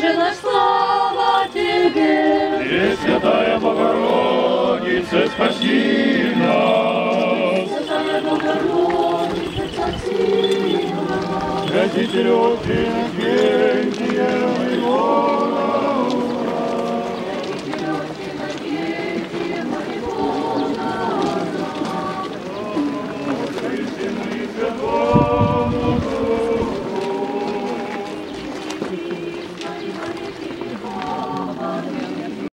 Отче наш, слава Тебе! Пресвятая Богородица, спаси нас! Пресвятая Богородица, спаси нас! Святитель Отче,